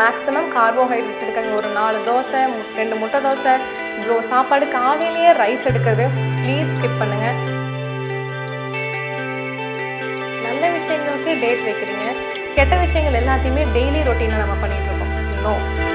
Maximum carbohydrates எடுக்காதீங்க. ஒரு 4 தோசை, 2 முட்டை தோசை, இவ்வளோ சாப்பாடு, காலையிலேயே ரைஸ் எடுக்கிறது ப்ளீஸ் ஸ்கிப் பண்ணுங்கள். நல்ல விஷயங்களுக்கு டேட் வைக்கிறீங்க, கெட்ட விஷயங்கள் எல்லாத்தையுமே டெய்லி ரொட்டீனாக நம்ம பண்ணிகிட்டு இருக்கோம். நோ.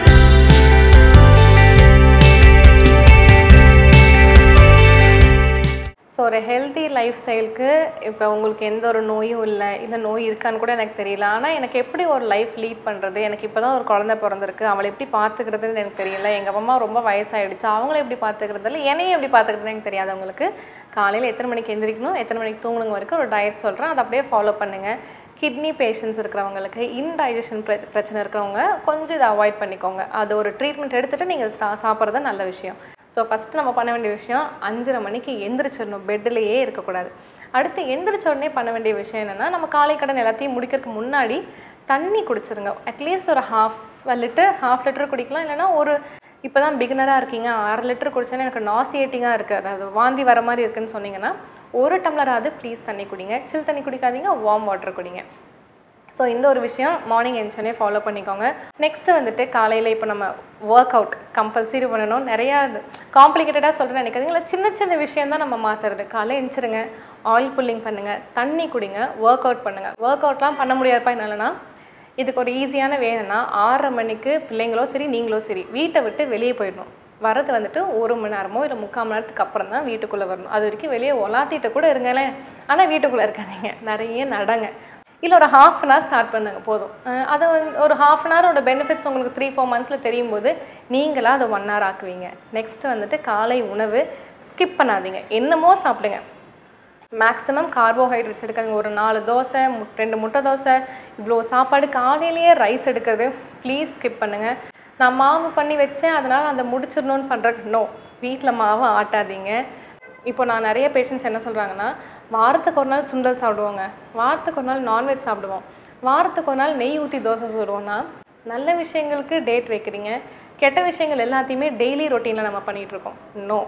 ஸோ ஒரு ஹெல்த்தி லைஃப் ஸ்டைலுக்கு இப்போ உங்களுக்கு எந்த ஒரு நோயும் இல்லை நோய் இருக்கான்னு கூட எனக்கு தெரியல. ஆனால் எனக்கு எப்படி ஒரு லைஃப் லீட் பண்ணுறது, எனக்கு இப்போ தான் ஒரு குழந்தை பிறந்திருக்கு, அவளை எப்படி பார்த்துக்கிறதுன்னு எனக்கு தெரியல. எங்கள் அம்மா ரொம்ப வயசாகிடுச்சு, அவங்கள எப்படி பார்த்துக்கிறது இல்லை, என்னையும் எப்படி பார்த்துக்கிறதுன்னு எனக்கு தெரியாது. அவங்களுக்கு காலையில் எத்தனை மணிக்கு எந்திரிக்கணும், எத்தனை மணிக்கு தூங்கணுங்க வரைக்கும் ஒரு டயட் சொல்கிறேன், அதை அப்படியே ஃபாலோ பண்ணுங்கள். கிட்னி பேஷண்ட்ஸ் இருக்கிறவங்களுக்கு, இன்டைஜஷன் பிரச்சனை இருக்கிறவங்க கொஞ்சம் இதை அவாய்ட் பண்ணிக்கோங்க. அது ஒரு ட்ரீட்மெண்ட் எடுத்துகிட்டு நீங்கள் சாப்பிட்றது நல்ல விஷயம். ஸோ ஃபஸ்ட்டு நம்ம பண்ண வேண்டிய விஷயம் 5:30 மணிக்கு எந்திரிச்சிடணும், பெட்டிலேயே இருக்கக்கூடாது. அடுத்து எந்திரிச்ச உடனே பண்ண வேண்டிய விஷயம் என்னென்னா, நம்ம காலை கடன் எல்லாத்தையும் முடிக்கிறதுக்கு முன்னாடி தண்ணி குடிச்சிருங்க. அட்லீஸ்ட் ஒரு ½ லிட்டர் குடிக்கலாம். இல்லைனா ஒரு இப்போ தான் பிகினராக இருக்கீங்க, 1/2 லிட்டர் குடிச்சோன்னா எனக்கு நாசியேட்டிங்காக இருக்குது, அதாவது வாந்தி வர மாதிரி இருக்குதுன்னு சொன்னீங்கன்னா 1 டம்ளராவது ப்ளீஸ் தண்ணி குடிங்க. சில் தண்ணி குடிக்காதீங்க, வார்ம் வாட்டர் குடிங்க. ஸோ இந்த ஒரு விஷயம் மார்னிங் எழுந்தோடனே ஃபாலோ பண்ணிக்கோங்க. நெக்ஸ்ட்டு வந்துட்டு காலையில் இப்போ நம்ம ஒர்க் அவுட் கம்பல்சரி பண்ணணும். நிறையா காம்ப்ளிகேட்டடாக சொல்கிறேன்னு நினைக்காதீங்களா, சின்ன சின்ன விஷயம் தான் நம்ம மாற்றுறது. காலையில் எழுந்திருங்க, ஆயில் புல்லிங் பண்ணுங்கள், தண்ணி குடிங்க, ஒர்க் அவுட் பண்ணுங்கள். ஒர்க் அவுட்லாம் பண்ண முடியாதுப்பா என்னாலனா, இதுக்கு ஒரு ஈஸியான வேணும்னா 6:30 மணிக்கு பிள்ளைங்களோ சரி நீங்களோ சரி வீட்டை விட்டு வெளியே போயிடணும். வரது வந்துட்டு 1 மணி நேரமோ இல்லை 3/4 மணி நேரத்துக்கு அப்புறம் தான் வீட்டுக்குள்ளே வரணும். அது வரைக்கும் வெளியே ஒலாத்திட்டு கூட இருங்களேன், ஆனால் வீட்டுக்குள்ளே இருக்காதீங்க, நிறைய நடங்க. இல்லை ஒரு ½ அன் ஹவர் ஸ்டார்ட் பண்ணுங்க போதும். அது ஒரு ½ அன் ஹவரோட பெனிஃபிட்ஸ் உங்களுக்கு 3-4 மந்த்ஸில் தெரியும் போது நீங்களாக அதை 1 ஹவர் ஆக்குவீங்க. நெக்ஸ்ட்டு வந்துட்டு காலை உணவு ஸ்கிப் பண்ணாதீங்க, என்னமோ சாப்பிடுங்க. மேக்ஸிமம் கார்போஹைட்ரேட்ஸ் எடுக்காதீங்க. ஒரு 4 தோசை, 2 முட்டை தோசை, இவ்வளோ சாப்பாடு, காலையிலேயே ரைஸ் எடுக்கிறது ப்ளீஸ் ஸ்கிப் பண்ணுங்கள். நான் மாவு பண்ணி வச்சேன் அதனால் அதை முடிச்சிடணும்னு பண்ணுறேன். நோ, வீட்டில் மாவு ஆட்டாதீங்க. இப்போ நான் நிறைய பேஷண்ட்ஸ் என்ன சொல்கிறாங்கன்னா, வாரத்துக்கு ஒரு நாள் சுண்டல் சாப்பிடுவோங்க, வாரத்துக்கு ஒரு நாள் நான்வெஜ் சாப்பிடுவோம், வாரத்துக்கு ஒரு நாள் நெய் ஊற்றி தோசை சுடுவோம்னா நல்ல விஷயங்களுக்கு டேட் வைக்கிறீங்க, கெட்ட விஷயங்கள் எல்லாத்தையுமே டெய்லி ரொட்டீனில் நம்ம பண்ணிகிட்ருக்கோம். நோ.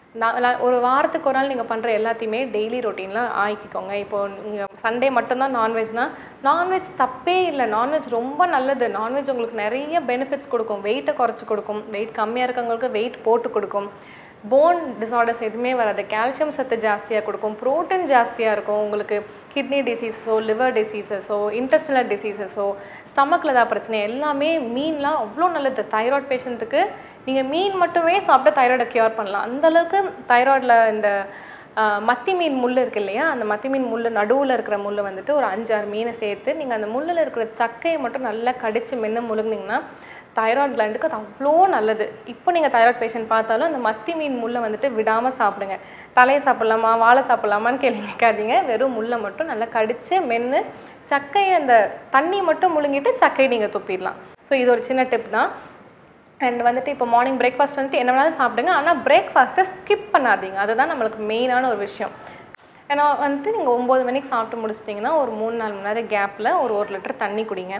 ஒரு வாரத்துக்கு ஒரு நாள் நீங்கள் பண்ணுற எல்லாத்தையுமே டெய்லி ரொட்டீனில் ஆக்கிக்கோங்க. இப்போது நீங்கள் சண்டே மட்டும்தான் நான்வெஜ்னால் நான்வெஜ் தப்பே இல்லை, நான்வெஜ் ரொம்ப நல்லது. நான்வெஜ் உங்களுக்கு நிறைய பெனிஃபிட்ஸ் கொடுக்கும், வெயிட்டை குறைச்சி கொடுக்கும், வெயிட் கம்மியாக இருக்கவங்களுக்கு வெயிட் போட்டு கொடுக்கும், போன் டிஸார்டர்ஸ் எதுவுமே வராது, கால்சியம் சத்து ஜாஸ்தியாக கொடுக்கும், ப்ரோட்டீன் ஜாஸ்தியாக இருக்கும். உங்களுக்கு கிட்னி டிசீஸஸோ, லிவர் டிசீஸஸோ, இன்டெஸ்டினல் டிசீஸஸோ, ஸ்டமக்கில் ஏதாவது பிரச்சனை எல்லாமே மீன்லாம் அவ்வளோ நல்லது. தைராய்டு பேஷண்ட்டுக்கு நீங்கள் மீன் மட்டுமே சாப்பிட்டு தைராய்டை க்யூர் பண்ணலாம். அந்தளவுக்கு தைராய்டில் இந்த மத்தி மீன் முள் இருக்குது இல்லையா, அந்த மத்தி மீன் முள் நடுவில் இருக்கிற முள் வந்துட்டு ஒரு 5-6 மீனை சேர்த்து நீங்கள் அந்த முள்ளில் இருக்கிற சக்கையை மட்டும் நல்லா கடித்து மென்று முழுங்கினீங்கன்னா தைராய்டு கிளாண்டுக்கு அது அவ்வளோ நல்லது. இப்போ நீங்கள் தைராய்டு பேஷண்ட் பார்த்தாலும் அந்த மத்தி மீன் முள்ளை வந்துட்டு விடாமல் சாப்பிடுங்க. தலையை சாப்பிட்லாமா, வாழை சாப்பிட்லாமான்னு கேட்காதீங்க, வெறும் முள்ளை மட்டும் நல்லா கடித்து மென்று சக்கையை அந்த தண்ணி மட்டும் முழுங்கிட்டு சக்கையை நீங்கள் துப்பிடலாம். ஸோ இது ஒரு சின்ன டிப் தான். அண்ட் வந்துட்டு இப்போ மார்னிங் பிரேக்ஃபாஸ்ட் வந்துட்டு என்ன வேணாலும் சாப்பிடுங்க, ஆனால் பிரேக்ஃபாஸ்ட்டை ஸ்கிப் பண்ணாதீங்க, அதுதான் நம்மளுக்கு மெயினான ஒரு விஷயம். ஏன்னா வந்துட்டு நீங்கள் 9 மணிக்கு சாப்பிட்டு முடிச்சிட்டிங்கன்னா ஒரு 3-4 மணி நேரம் கேப்பில் ஒரு 1 லிட்டர் தண்ணி குடிங்க.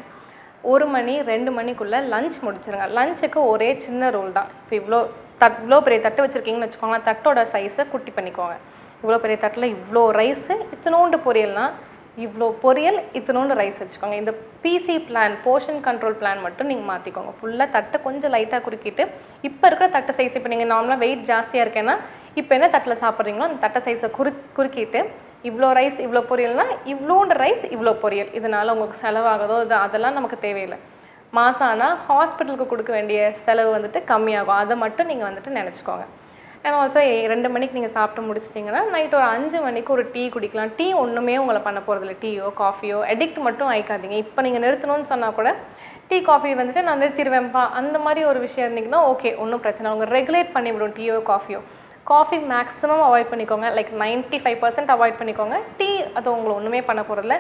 1 மணி 2 மணிக்குள்ளே லஞ்ச் முடிச்சிருங்க. லஞ்சுக்கு ஒரே சின்ன ரூல் தான். இப்போ இவ்வளோ பெரிய தட்டு வச்சுருக்கீங்கன்னு வச்சுக்கோங்களேன், தட்டோட சைஸை குட்டி பண்ணிக்கோங்க. இவ்வளோ பெரிய தட்டில் இவ்வளோ ரைஸு, இத்தினோண்டு பொரியல்னால் இவ்வளோ பொரியல், இத்தினோண்டு ரைஸ் வச்சுக்கோங்க. இந்த பிசி பிளான், போர்ஷன் கண்ட்ரோல் பிளான் மட்டும் நீங்கள் மாற்றிக்கோங்க. ஃபுல்லாக தட்டை கொஞ்சம் லைட்டாக குறுக்கிட்டு இப்போ இருக்கிற தட்டு சைஸ், இப்போ நீங்கள் நார்மலாக வெயிட் ஜாஸ்தியாக இருக்கேன்னா இப்போ என்ன தட்டில் சாப்பிட்றீங்களோ அந்த தட்டை சைஸை குறுக்கிட்டு இவ்வளோ ரைஸ் இவ்வளோ பொரியல்னால் இவ்வளோண்டு ரைஸ் இவ்வளோ பொரியல், இதனால் உங்களுக்கு செலவாகுதோ அதெல்லாம் நமக்கு தேவையில்லை. மாதம் ஆனால் ஹாஸ்பிட்டலுக்கு கொடுக்க வேண்டிய செலவு வந்துட்டு கம்மியாகும், அதை மட்டும் நீங்கள் வந்துட்டு நினச்சிக்கோங்க. அண்ட் ஆல்சோ 2 மணிக்கு நீங்கள் சாப்பிட்டு முடிச்சிட்டிங்கன்னா நைட் ஒரு 5 மணிக்கு ஒரு டீ குடிக்கலாம். டீ ஒன்றுமே உங்களை பண்ண போகிறதில்ல, டீயோ காஃபியோ அடிக்ட் மட்டும் ஆயிக்காதீங்க. இப்போ நீங்கள் நிறுத்தணும்னு சொன்னால் கூட டீ காஃபி வந்துட்டு நான் நிறுத்திடுவேன்ப்பா அந்த மாதிரி ஒரு விஷயம் இருந்தீங்கன்னா ஓகே, ஒன்றும் பிரச்சனை, அவங்க ரெகுலேட் பண்ணிவிடும் டீயோ காஃபியோ. காஃபி மேக்ஸிமம் அவாய்ட் பண்ணிக்கோங்க, லைக் 95% அவாய்ட் பண்ணிக்கோங்க. டீ அது உங்களை ஒன்றுமே பண்ண போகிறதில்ல.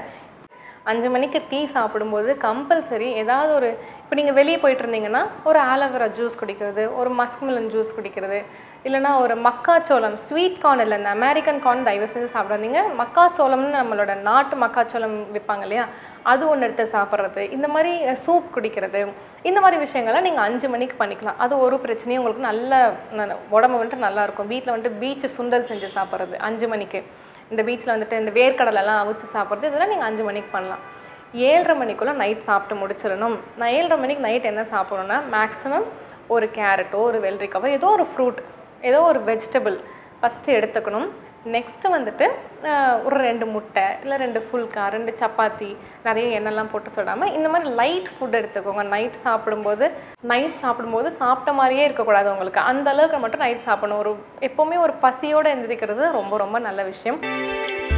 5 மணிக்கு டீ சாப்பிடும்போது கம்பல்சரி ஏதாவது ஒரு, இப்போ நீங்கள் வெளியே போயிட்டு இருந்தீங்கன்னா ஒரு ஆலோவேரா ஜூஸ் குடிக்கிறது, ஒரு மஸ்க்மெலன் ஜூஸ் குடிக்கிறது, இல்லைனா ஒரு மக்காச்சோளம், ஸ்வீட் கார்ன் இல்லை, இந்த அமெரிக்கன் கார்ன் தயவு செஞ்சு சாப்பிடாதீங்க, மக்காச்சோளம்னு நம்மளோட நாட்டு மக்காச்சோளம் விற்பாங்க இல்லையா, அது ஒன்று எடுத்து சாப்பிட்றது, இந்த மாதிரி சூப் குடிக்கிறது, இந்த மாதிரி விஷயங்கள்லாம் நீங்கள் 5 மணிக்கு பண்ணிக்கலாம். அது ஒரு பிரச்சனையும் உங்களுக்கு நல்ல உடம்பு வந்துட்டு நல்லாயிருக்கும். வீட்டில் வந்துட்டு பீச்சு சுண்டல் செஞ்சு சாப்பிட்றது 5 மணிக்கு, இந்த பீச்சில் வந்துட்டு இந்த வேர்க்கடலெல்லாம் அவிச்சு சாப்பிட்றது, இதெல்லாம் நீங்கள் 5 மணிக்கு பண்ணலாம். 7:30 மணிக்குள்ளே நைட் சாப்பிட்டு முடிச்சிடணும். நான் 7:30 மணிக்கு நைட் என்ன சாப்பிடணும்னா மேக்ஸிமம் ஒரு கேரட்டோ ஒரு வெள்ளரிக்காவோ ஏதோ ஒரு ஃப்ரூட் ஏதோ ஒரு வெஜிடபிள் ஃபஸ்ட்டு எடுத்துக்கணும். நெக்ஸ்ட்டு வந்துட்டு ஒரு 2 முட்டை இல்லை 2 ஃபுல்கா 2 சப்பாத்தி நிறைய எண்ணெய்லாம் போட்டு சொல்லாமல் இந்த மாதிரி லைட் ஃபுட் எடுத்துக்கோங்க. நைட் சாப்பிடும்போது சாப்பிட்ட மாதிரியே இருக்கக்கூடாது உங்களுக்கு. அந்த அளவுக்கு மட்டும் நைட் சாப்பிடணும். எப்போவுமே ஒரு பசியோடு எந்திரிக்கிறது ரொம்ப ரொம்ப நல்ல விஷயம்.